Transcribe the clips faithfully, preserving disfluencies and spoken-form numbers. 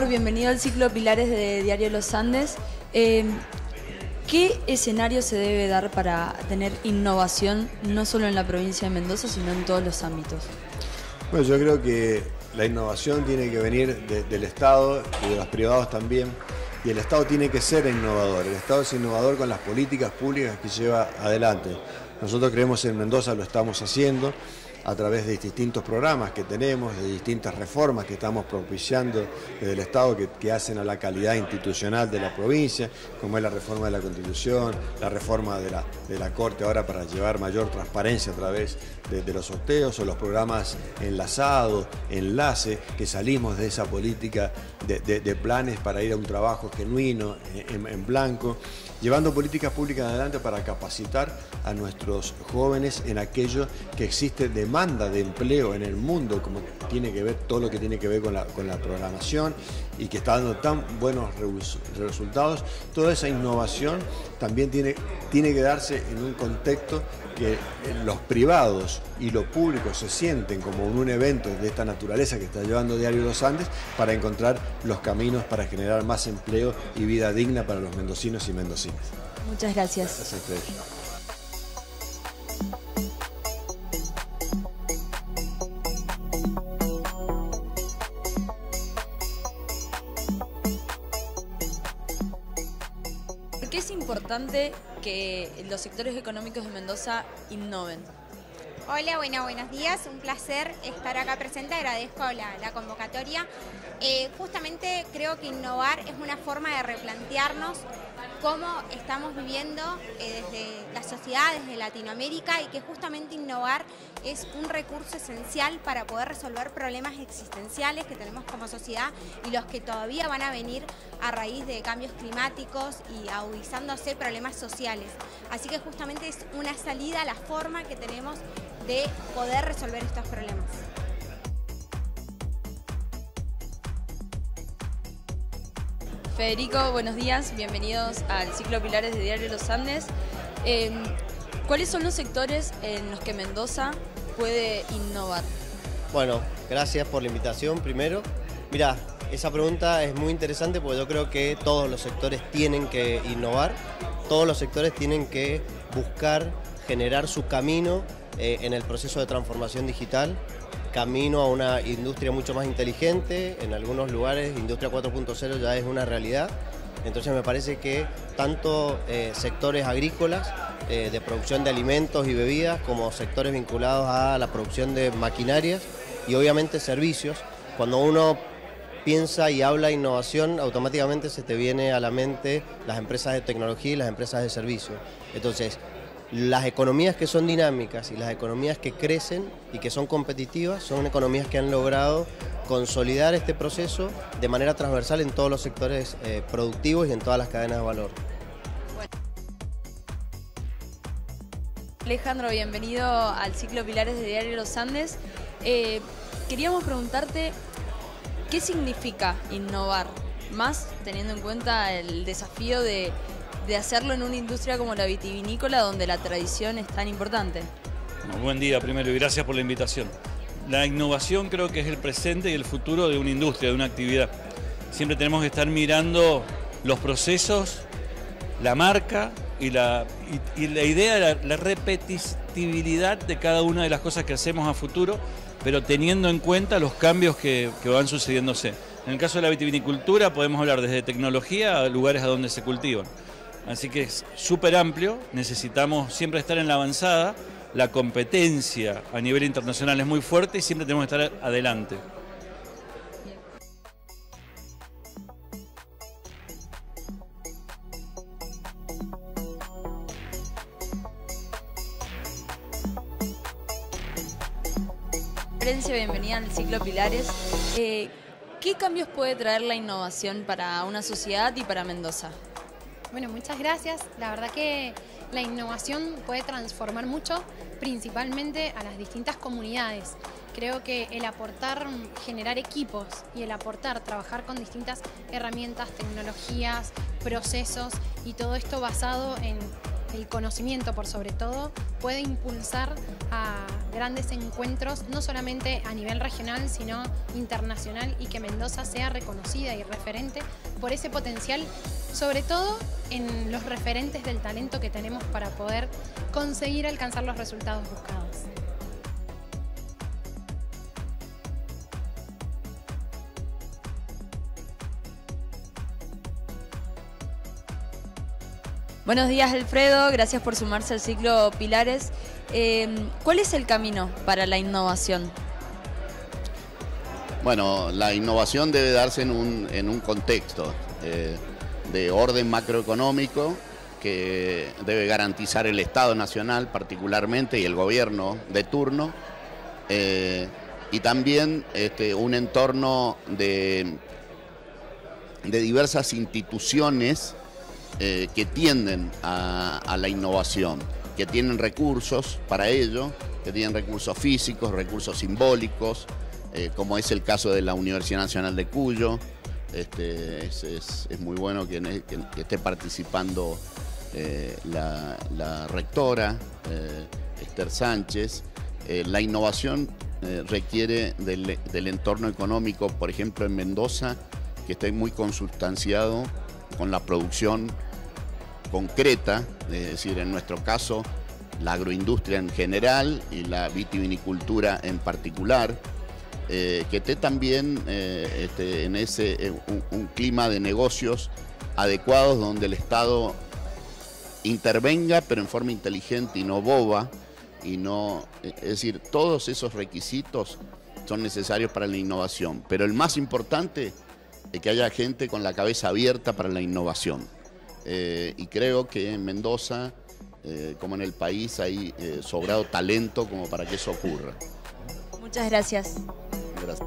Néstor, bienvenido al ciclo Pilares de Diario Los Andes. Eh, ¿Qué escenario se debe dar para tener innovación, no solo en la provincia de Mendoza, sino en todos los ámbitos? Bueno, yo creo que la innovación tiene que venir de, del Estado y de los privados también, y el Estado tiene que ser innovador. El Estado es innovador con las políticas públicas que lleva adelante. Nosotros creemos en Mendoza, lo estamos haciendo a través de distintos programas que tenemos, de distintas reformas que estamos propiciando desde el Estado que, que hacen a la calidad institucional de la provincia, como es la reforma de la Constitución, la reforma de la, de la Corte ahora para llevar mayor transparencia a través de, de los sorteos, o los programas enlazados, enlace, que salimos de esa política de, de, de planes para ir a un trabajo genuino, en, en blanco, llevando políticas públicas adelante para capacitar a nuestros jóvenes en aquello que existe demanda de empleo en el mundo, como tiene que ver todo lo que tiene que ver con la, con la programación, y que está dando tan buenos resultados. Toda esa innovación también tiene, tiene que darse en un contexto que los privados y lo público se sienten como en un evento de esta naturaleza que está llevando Diario Los Andes, para encontrar los caminos para generar más empleo y vida digna para los mendocinos y mendocinas. Muchas gracias. Gracias a ustedes. ¿Por qué es importante que los sectores económicos de Mendoza innoven? Hola, bueno, buenos días, un placer estar acá presente, agradezco la, la convocatoria. Eh, justamente creo que innovar es una forma de replantearnos cómo estamos viviendo eh, desde la sociedad, desde Latinoamérica, y que justamente innovar es un recurso esencial para poder resolver problemas existenciales que tenemos como sociedad y los que todavía van a venir a raíz de cambios climáticos y agudizándose problemas sociales. Así que justamente es una salida a la forma que tenemos de poder resolver estos problemas. Federico, buenos días, bienvenidos al ciclo Pilares de Diario Los Andes. Eh, ¿Cuáles son los sectores en los que Mendoza puede innovar? Bueno, gracias por la invitación primero. Mirá, esa pregunta es muy interesante porque yo creo que todos los sectores tienen que innovar, todos los sectores tienen que buscar generar su camino eh, en el proceso de transformación digital, camino a una industria mucho más inteligente. En algunos lugares Industria cuatro punto cero ya es una realidad. Entonces me parece que tanto eh, sectores agrícolas, eh, de producción de alimentos y bebidas, como sectores vinculados a la producción de maquinarias y obviamente servicios. Cuando uno piensa y habla de innovación, automáticamente se te viene a la mente las empresas de tecnología y las empresas de servicio. Entonces, las economías que son dinámicas y las economías que crecen y que son competitivas son economías que han logrado consolidar este proceso de manera transversal en todos los sectores eh, productivos y en todas las cadenas de valor. Bueno. Alejandro, bienvenido al ciclo Pilares de Diario Los Andes. Eh, queríamos preguntarte, ¿qué significa innovar? Más teniendo en cuenta el desafío de... de hacerlo en una industria como la vitivinícola, donde la tradición es tan importante. Bueno, buen día primero y gracias por la invitación. La innovación creo que es el presente y el futuro de una industria, de una actividad. Siempre tenemos que estar mirando los procesos, la marca y la, y, y la idea de la, la repetibilidad de cada una de las cosas que hacemos a futuro, pero teniendo en cuenta los cambios que, que van sucediéndose. En el caso de la vitivinicultura podemos hablar desde tecnología a lugares a donde se cultivan. Así que es súper amplio, necesitamos siempre estar en la avanzada, la competencia a nivel internacional es muy fuerte y siempre tenemos que estar adelante. Florencia, bienvenida al ciclo Pilares. Eh, ¿Qué cambios puede traer la innovación para una sociedad y para Mendoza? Bueno, muchas gracias. La verdad que la innovación puede transformar mucho, principalmente a las distintas comunidades. Creo que el aportar, generar equipos y el aportar, trabajar con distintas herramientas, tecnologías, procesos y todo esto basado en el conocimiento por sobre todo puede impulsar a grandes encuentros, no solamente a nivel regional, sino internacional, y que Mendoza sea reconocida y referente por ese potencial, sobre todo en los referentes del talento que tenemos para poder conseguir alcanzar los resultados buscados. Buenos días, Alfredo, gracias por sumarse al ciclo Pilares. Eh, ¿Cuál es el camino para la innovación? Bueno, la innovación debe darse en un, en un contexto eh, de orden macroeconómico que debe garantizar el Estado Nacional particularmente y el gobierno de turno, eh, y también este, un entorno de, de diversas instituciones Eh, que tienden a, a la innovación, que tienen recursos para ello, que tienen recursos físicos, recursos simbólicos, eh, como es el caso de la Universidad Nacional de Cuyo. Este, es, es, es muy bueno que, que, que esté participando eh, la, la rectora, eh, Esther Sánchez. Eh, la innovación eh, requiere del, del entorno económico, por ejemplo en Mendoza, que esté muy consustanciado con la producción concreta, es decir, en nuestro caso, la agroindustria en general y la vitivinicultura en particular, eh, que esté también eh, este, en ese eh, un, un clima de negocios adecuados donde el Estado intervenga, pero en forma inteligente y no boba, y no, es decir, todos esos requisitos son necesarios para la innovación, pero el más importante de que haya gente con la cabeza abierta para la innovación. Eh, y creo que en Mendoza, eh, como en el país, hay eh, sobrado talento como para que eso ocurra. Muchas gracias. Gracias.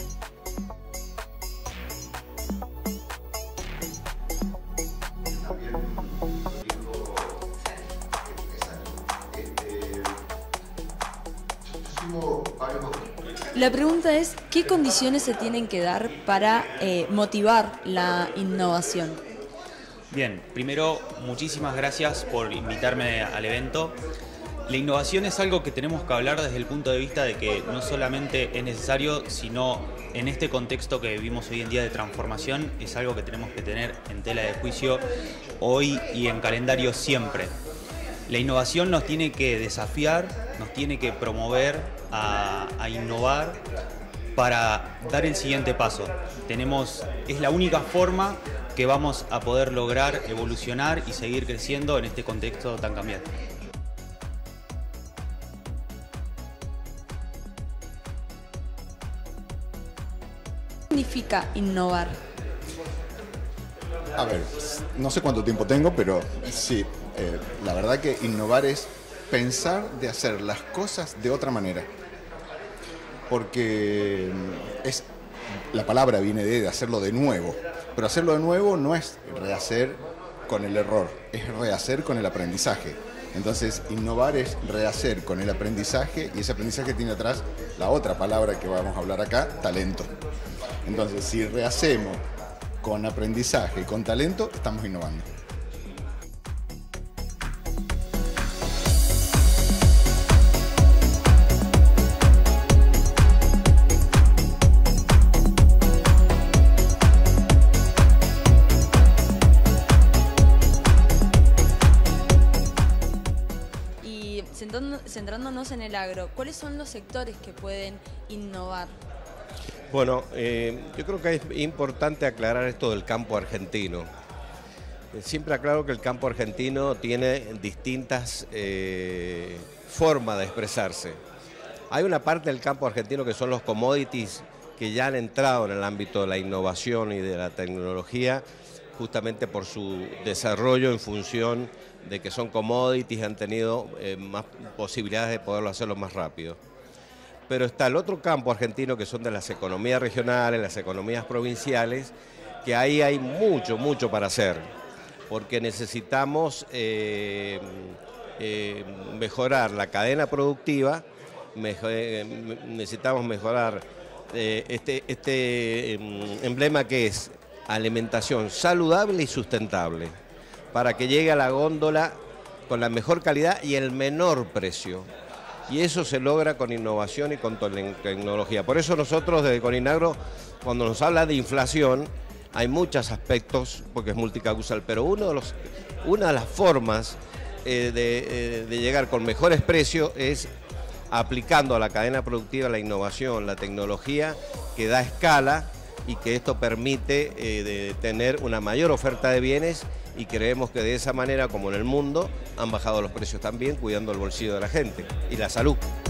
La pregunta es, ¿qué condiciones se tienen que dar para eh, motivar la innovación? Bien, primero, muchísimas gracias por invitarme al evento. La innovación es algo que tenemos que hablar desde el punto de vista de que no solamente es necesario, sino en este contexto que vivimos hoy en día de transformación, es algo que tenemos que tener en tela de juicio hoy y en calendario siempre. La innovación nos tiene que desafiar, nos tiene que promover a, a innovar para dar el siguiente paso. Tenemos, es la única forma que vamos a poder lograr evolucionar y seguir creciendo en este contexto tan cambiante. ¿Qué significa innovar? A ver, no sé cuánto tiempo tengo, pero sí, eh, la verdad que innovar es pensar de hacer las cosas de otra manera. Porque es, la palabra viene de, de hacerlo de nuevo, pero hacerlo de nuevo no es rehacer con el error, es rehacer con el aprendizaje. Entonces, innovar es rehacer con el aprendizaje, y ese aprendizaje tiene atrás la otra palabra que vamos a hablar acá, talento. Entonces, si rehacemos con aprendizaje y con talento, estamos innovando. Y centrándonos en el agro, ¿cuáles son los sectores que pueden innovar? Bueno, eh, yo creo que es importante aclarar esto del campo argentino. Siempre aclaro que el campo argentino tiene distintas eh, formas de expresarse. Hay una parte del campo argentino que son los commodities, que ya han entrado en el ámbito de la innovación y de la tecnología, justamente por su desarrollo en función de que son commodities, han tenido eh, más posibilidades de poderlo hacerlo más rápido. Pero está el otro campo argentino, que son de las economías regionales, las economías provinciales, que ahí hay mucho, mucho para hacer, porque necesitamos eh, eh, mejorar la cadena productiva, mejor, eh, necesitamos mejorar eh, este, este eh, emblema que es alimentación saludable y sustentable, para que llegue a la góndola con la mejor calidad y el menor precio. Y eso se logra con innovación y con tecnología. Por eso nosotros desde Coninagro, cuando nos habla de inflación, hay muchos aspectos, porque es multicausal, pero uno de los, una de las formas eh, de, eh, de llegar con mejores precios es aplicando a la cadena productiva la innovación, la tecnología que da escala y que esto permite eh, de tener una mayor oferta de bienes, y creemos que de esa manera, como en el mundo, han bajado los precios también, cuidando el bolsillo de la gente y la salud.